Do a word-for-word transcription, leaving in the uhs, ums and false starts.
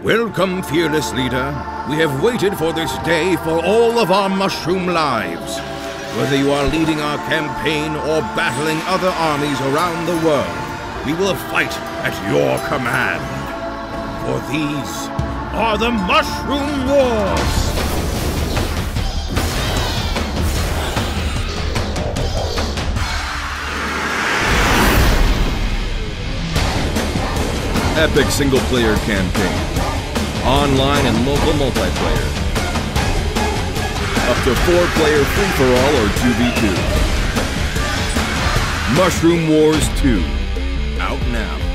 Welcome, fearless leader. We have waited for this day for all of our mushroom lives. Whether you are leading our campaign or battling other armies around the world, we will fight at your command. For these are the Mushroom Wars! Epic single-player campaign. Online and local multiplayer. Up to four-player free-for-all or two v two. Mushroom Wars two. Out now.